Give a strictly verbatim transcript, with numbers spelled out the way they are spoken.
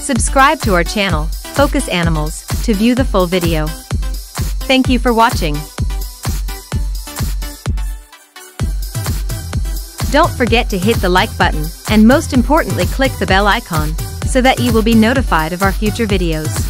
Subscribe to our channel, Focus Animals, to view the full video. Thank you for watching. Don't forget to hit the like button, and most importantly click the bell icon, so that you will be notified of our future videos.